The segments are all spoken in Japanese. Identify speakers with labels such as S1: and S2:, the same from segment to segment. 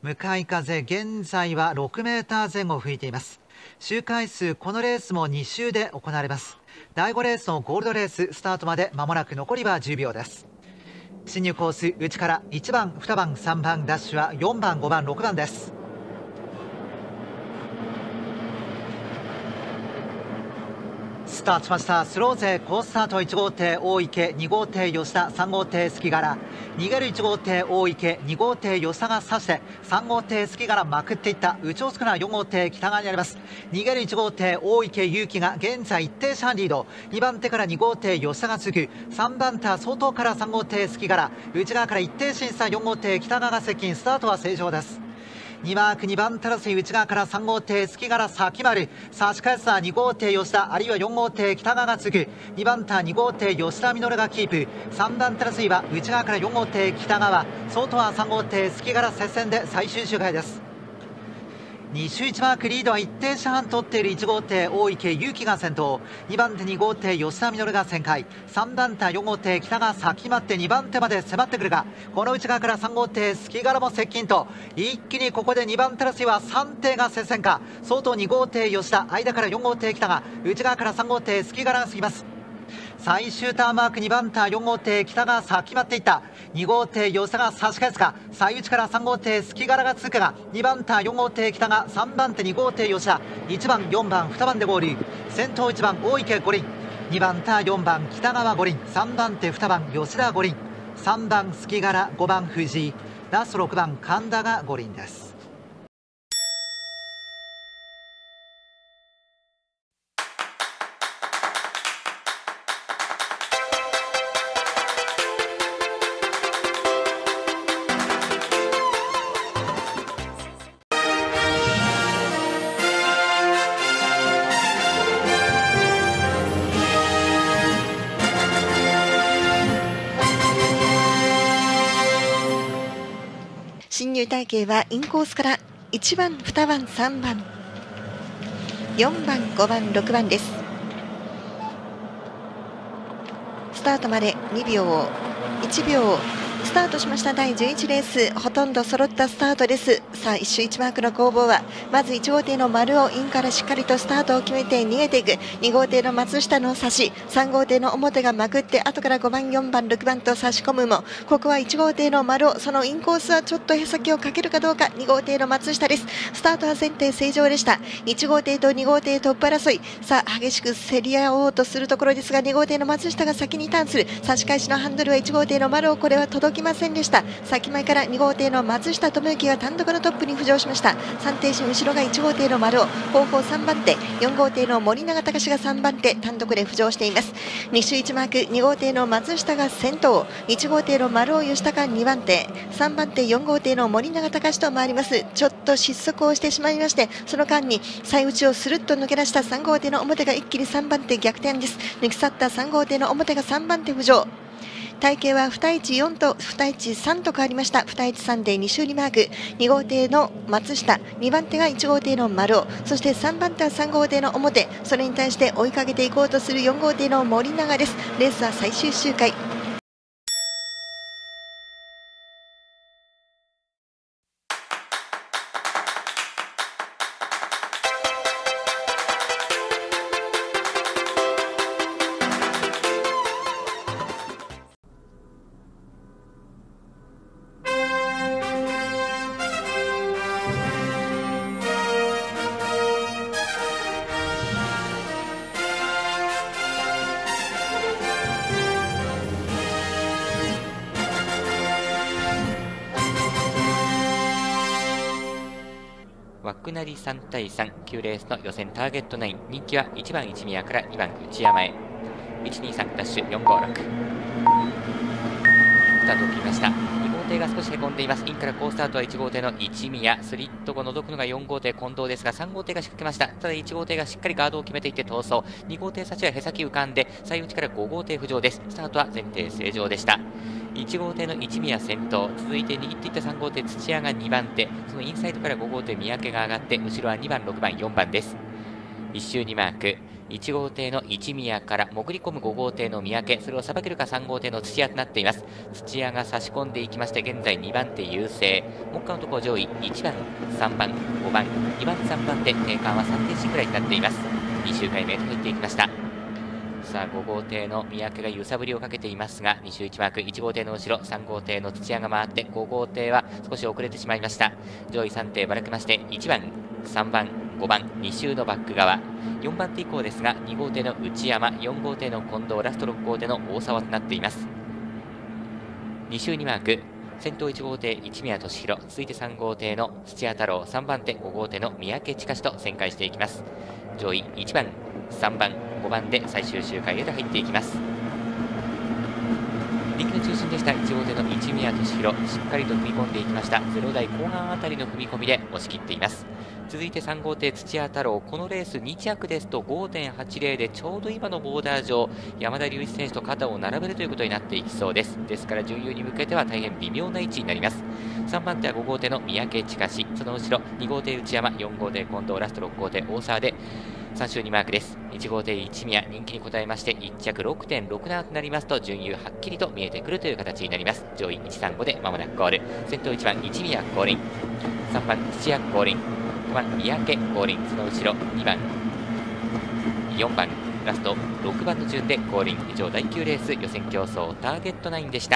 S1: 向かい風現在は6メーター前後吹いています。周回数このレースも2周で行われます。第5レースのゴールドレーススタートまで間もなく残りは10秒です。進入コース内から1番2番3番ダッシュは4番5番6番です。スタートしました。スロー勢好スタート。1号艇大池、2号艇吉田、3号艇隙柄、逃げる1号艇大池、2号艇吉田が差して3号艇隙柄まくっていった。内をつくのは4号艇北側にあります。逃げる1号艇大池勇気が現在一定車リード。2番手から2号艇吉田が続く。3番手は外頭から3号艇隙柄、内側から一定審査4号艇北側が接近。スタートは正常です。2マーク2番手争い内側から3号艇隙柄先丸、差し返すは2号艇吉田あるいは4号艇北川が続く。2番手は2号艇吉田稔がキープ。3番手争いは内側から4号艇北川、外は3号艇隙柄接戦で最終周回です。2周1マークリードは一定車半取っている1号艇大池勇気が先頭。2番手2号艇吉田稔が旋回。3番手は4号艇北が先待って2番手まで迫ってくるが、この内側から3号艇隙柄も接近と一気にここで2番手争いは3艇が接戦か。外2号艇吉田、間から4号艇北が、内側から3号艇隙柄が過ぎます。最終ターンマーク2番手4号艇北が先待っていった。2号艇吉田が差し返すか。最内から3号艇隙柄が通過が、2番手4号艇北が3番手2号艇吉田、1番4番2番で合流。先頭1番大池五輪、2番手4番北川五輪、3番手2番吉田五輪、3番隙柄5番藤井、ラスト6番神田が五輪です。
S2: 進入体系はインコースから1番、2番、3番、4番、5番、6番です。スタートまで2秒、1秒。スタートしました第11レース、ほとんど揃ったスタートです。さあ1周1マークの攻防は、まず1号艇の丸尾インからしっかりとスタートを決めて逃げていく。2号艇の松下の差し、3号艇の表がまくって後から5番4番6番と差し込むも、ここは1号艇の丸尾、そのインコースはちょっとへさきをかけるかどうか。2号艇の松下です。スタートは前提正常でした。1号艇と2号艇トップ争い、さあ激しく競り合おうとするところですが、2号艇の松下が先にターンする。差し返しのハンドルは1号艇の丸尾、これは届きませんでした。先前から2号艇の松下智之が単独のトップに浮上しました。3艇身後ろが1号艇の丸尾、後方3番手4号艇の森永隆が3番手単独で浮上しています。2周1マーク、2号艇の松下が先頭、1号艇の丸尾吉高2番手、3番手4号艇の森永隆と回ります。ちょっと失速をしてしまいまして、その間に最内をスルッと抜け出した3号艇の表が一気に3番手逆転です。抜き去った3号艇の表が3番手浮上。体型は2 1 4と2 1 3と変わりました。2 1 3で2周2マーク、2号艇の松下、2番手が1号艇の丸尾、そして3番手は3号艇の表、それに対して追いかけていこうとする4号艇の森永です。レースは最終周回。
S3: 枠なり3対3、9レースの予選ターゲット9、人気は1番一宮から2番内山へ。123ダッシュ456。スタートを切りました。2号艇が少しへこんでいます。インから好スタートは1号艇の一宮、スリット後覗くのが4号艇近藤ですが、3号艇が仕掛けました。ただ1号艇がしっかりガードを決めていって逃走。2号艇幸はへさき浮かんで、最内から5号艇浮上です。スタートは前提正常でした。1号艇の一宮先頭、続いて握っていった3号艇土屋が2番手、そのインサイドから5号艇三宅が上がって、後ろは2番6番4番です。1周2マーク、 1号艇の一宮から潜り込む5号艇の三宅、それをさばけるか3号艇の土屋となっています。土屋が差し込んでいきまして、現在2番手優勢、目下のところ上位1番、3番、5番、2番、3番手、定間は3点進ぐらいになっています。2周回目へと入っていきました。さあ5号艇の三宅が揺さぶりをかけていますが、2周1マーク、1号艇の後ろ、3号艇の土屋が回って、5号艇は少し遅れてしまいました。上位3艇ばらけまして、1番、3番、5番、2周のバック側、4番手以降ですが、2号艇の内山、4号艇の近藤、ラスト6号艇の大沢となっています。2周2マーク、先頭1号艇一宮俊弘、続いて3号艇の土屋太郎、3番手5号艇の三宅親と旋回していきます。上位1番、3番、5番で最終周回へと入っていきます。人気の中心でした1号艇の一宮俊弘、しっかりと踏み込んでいきました。0台後半あたりの踏み込みで押し切っています。続いて3号艇土屋太郎、このレース2着ですと 5.80 でちょうど今のボーダー上、山田隆一選手と肩を並べるということになっていきそうです。ですから準優に向けては大変微妙な位置になります。3番手は5号艇の三宅親、その後ろ2号艇内山、4号艇近藤、ラスト6号艇大沢で3周2マークです。1号艇一宮、人気に応えまして1着 6.67 となりますと準優はっきりと見えてくるという形になります。上位135で間もなくゴール。先頭1番一宮降臨、3番土屋降臨、5番三宅降臨、その後ろ2番4番ラスト6番の順で降臨。以上第9レース予選競争ターゲット9でした。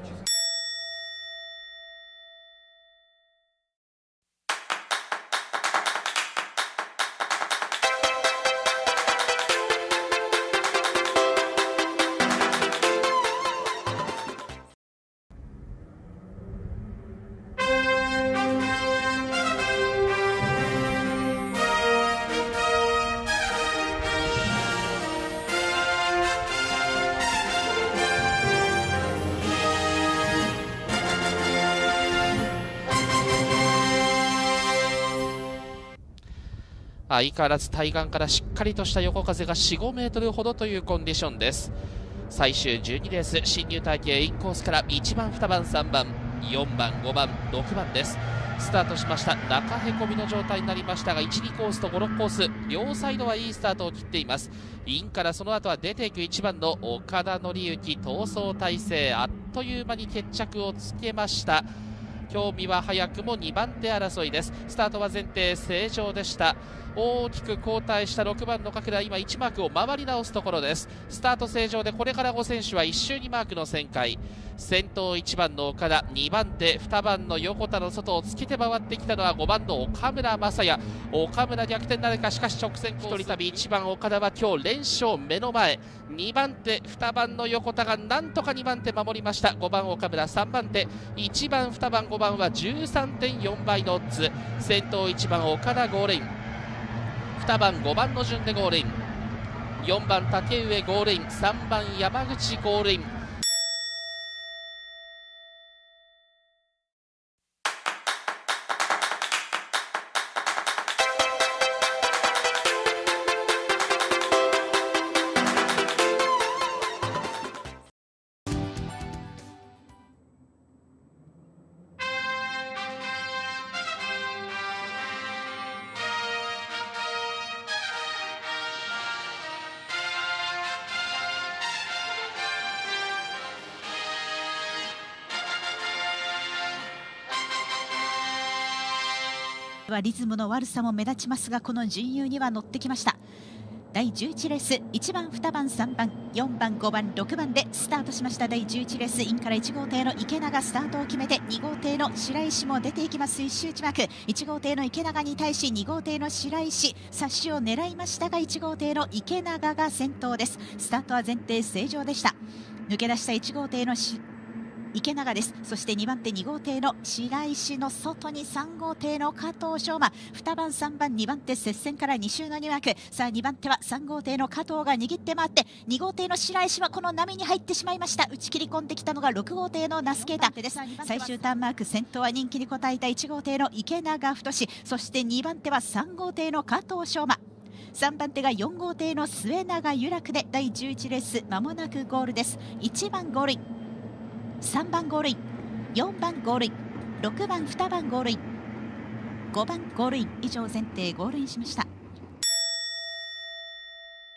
S4: 相変わらず対岸からしっかりとした横風が 4,5 メートルほどというコンディションです。最終12レース、進入体系インコースから1番、2番、3番、4番、5番、6番です。スタートしました。中へこみの状態になりましたが、1、2コースと5、6コース両サイドはいいスタートを切っています。インからその後は出ていく1番の岡田紀之、逃走体制、あっという間に決着をつけました。興味は早くも2番手争いです。スタートは前提正常でした。大きく後退した6番の角田、今1マークを回り直すところです。スタート正常でこれから5選手は1周2マークの旋回。先頭1番の岡田、2番手2番の横田の外をつけて回ってきたのは5番の岡村正也。岡村逆転なるか、しかし直線一人旅。1番岡田は今日連勝目の前。2番手2番の横田がなんとか2番手守りました。5番岡村、3番手1番2番5番は 13.4 倍のオッズ。先頭1番岡田ゴールイン、2番5番の順でゴールイン、4番竹上ゴールイン、3番山口ゴールイン。
S5: リズムの悪さも目立ちますが、この準優には乗ってきました。第11レース、1番、2番、3番、4番、5番、6番でスタートしました。第11レース、インから1号艇の池永スタートを決めて、2号艇の白石も出ていきます。1周1マーク、1号艇の池永に対し2号艇の白石、差しを狙いましたが、1号艇の池永が先頭です。スタートは前提正常でした。抜け出した1号艇の池永です。そして2番手2号艇の白石の外に3号艇の加藤翔馬、2番3番2番手接戦から2周の2枠。さあ2番手は3号艇の加藤が握って回って、2号艇の白石はこの波に入ってしまいました。打ち切り込んできたのが6号艇の那須啓太です。最終ターンマーク、先頭は人気に応えた1号艇の池永太、そして2番手は3号艇の加藤翔馬、3番手が4号艇の末永由楽で第11レースまもなくゴールです。1番ゴールイン、3番ゴールイン、4番ゴールイン、6番2番ゴールイン、5番ゴールイン。以上前提ゴールインしました。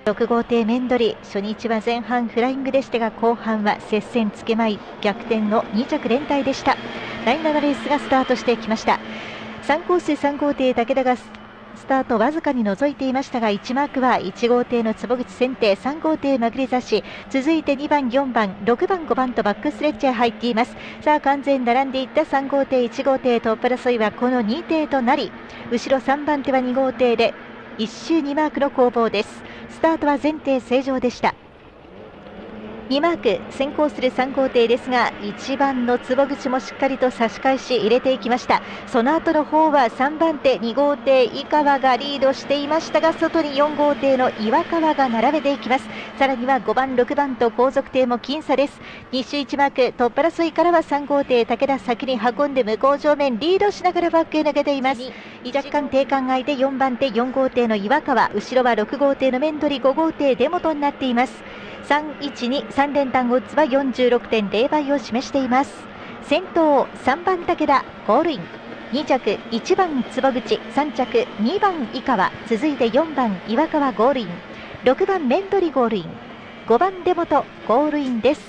S6: 6号艇メンドリ、初日は前半フライングでしたが後半は接戦つけまい逆転の2着連帯でした。第7レースがスタートしてきました。3コース3号艇武田がスタートわずかに覗いていましたが、1マークは1号艇の坪口選定、3号艇まぐり差し、続いて2番4番6番5番とバックストレッチへ入っています。さあ完全並んでいった3号艇1号艇トップ争いはこの2艇となり、後ろ3番手は2号艇で1周2マークの攻防です。スタートは前艇正常でした。2マーク先行する3号艇ですが、1番の坪口もしっかりと差し返し入れていきました。その後の方は3番手2号艇井川がリードしていましたが、外に4号艇の岩川が並べていきます。さらには5番6番と後続艇も僅差です。2周1マークトップ争いからは3号艇武田先に運んで向こう正面リードしながらバックへ抜けています。若干定間外で4番手4号艇の岩川、後ろは6号艇のメンドリ5号艇出元になっています。312、3連単オッズは 46.0 倍を示しています。先頭3番武田ゴールイン、2着1番坪口、3着2番井川、続いて4番岩川ゴールイン、6番メンドリゴールイン、5番出元ゴールインです。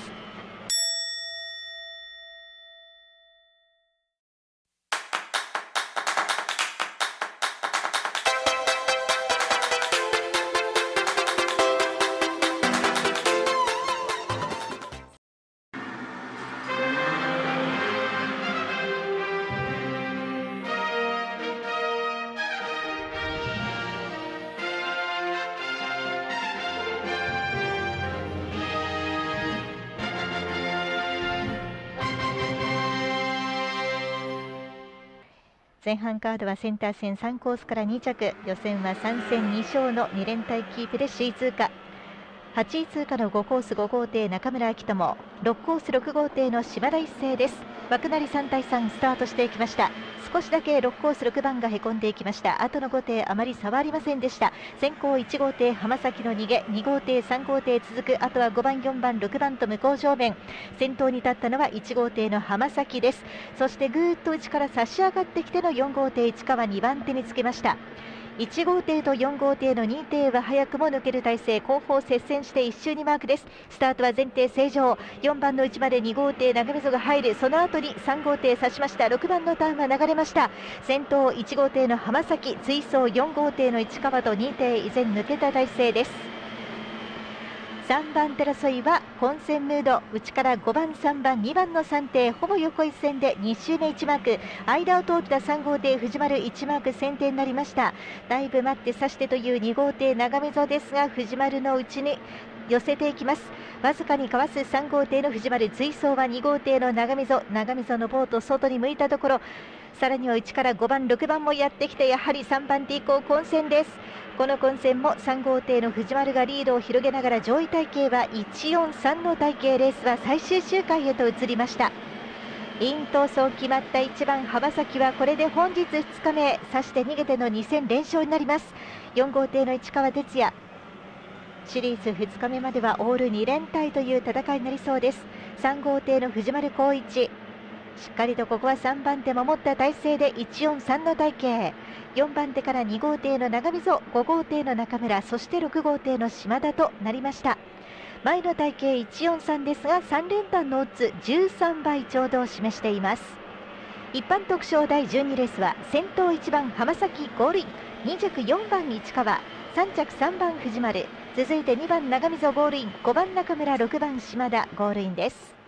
S6: 前半カードはセンター戦3コースから2着、予選は3戦2勝の2連帯キープで首位通過。8位通過の5コース5号艇中村晃友、6コース6号艇の島田一成です。枠なり3対3スタートしていきました。少しだけ6コース6番がへこんでいきました。後の5艇あまり差はありませんでした。先行1号艇浜崎の逃げ、2号艇3号艇続く、あとは5番4番6番と向こう正面、先頭に立ったのは1号艇の浜崎です。そしてぐーっと内から差し上がってきての4号艇市川2番手につけました。1号艇と4号艇の2艇は早くも抜ける体勢、後方接戦して1周2マークです。スタートは前艇正常、4番の内まで2号艇長溝が入る、その後に3号艇差しました。6番のターンは流れました。先頭1号艇の浜崎、追走4号艇の市川と2艇依然抜けた体勢です。3番手争いは混戦ムード、内から5番3番2番の3艇ほぼ横一線で2周目1マーク、間を通った3号艇藤丸1マーク先手になりました。だいぶ待って差してという2号艇長溝ですが、藤丸の内に寄せていきます。わずかにかわす3号艇の藤丸、追走は2号艇の長溝のボート外に向いたところ、さらには内から5番6番もやってきて、やはり3番手以降混戦です。この混戦も3号艇の藤丸がリードを広げながら、上位体系は143の体系、レースは最終周回へと移りました。イン逃走決まった1番浜崎はこれで本日2日目、刺して逃げての2戦連勝になります。4号艇の市川哲也、シリーズ2日目まではオール2連帯という戦いになりそうです。3号艇の藤丸光一、しっかりとここは3番手守った体勢で143の体系、4番手から2号艇の長溝、5号艇の中村、そして6号艇の島田となりました。前の体系143ですが、3連単のオッズ13倍ちょうどを示しています。一般特賞第12レースは先頭1番浜崎ゴールイン、2着4番市川、3着3番藤丸、続いて2番長溝ゴールイン、5番中村、6番島田ゴールインです。